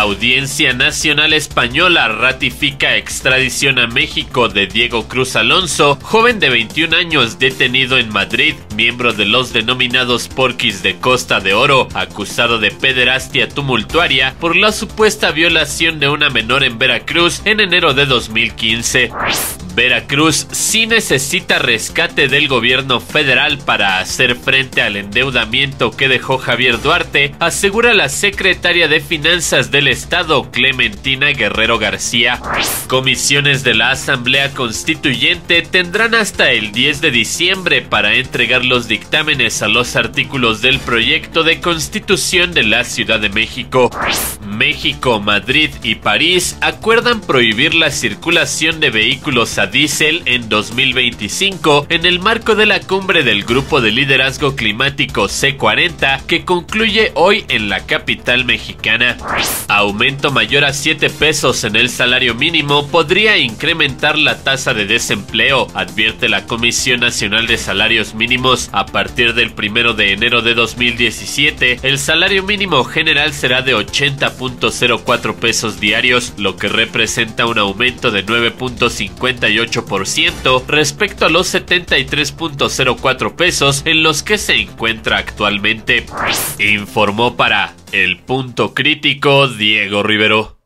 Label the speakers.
Speaker 1: Audiencia Nacional Española ratifica extradición a México de Diego Cruz Alonso, joven de 21 años detenido en Madrid, miembro de los denominados Porquis de Costa de Oro, acusado de pederastia tumultuaria por la supuesta violación de una menor en Veracruz en enero de 2015. Veracruz sí necesita rescate del gobierno federal para hacer frente al endeudamiento que dejó Javier Duarte, asegura la secretaria de Finanzas del Estado, Clementina Guerrero García. Comisiones de la Asamblea Constituyente tendrán hasta el 10 de diciembre para entregar los dictámenes a los artículos del proyecto de Constitución de la Ciudad de México. México, Madrid y París acuerdan prohibir la circulación de vehículos a diésel en 2025 en el marco de la cumbre del Grupo de Liderazgo Climático C40 que concluye hoy en la capital mexicana. Aumento mayor a 7 pesos en el salario mínimo podría incrementar la tasa de desempleo, advierte la Comisión Nacional de Salarios Mínimos. A partir del 1 de enero de 2017, el salario mínimo general será de 80.04 pesos diarios, lo que representa un aumento de 9.58% respecto a los 73.04 pesos en los que se encuentra actualmente. Informó para El Punto Crítico Diego Rivero.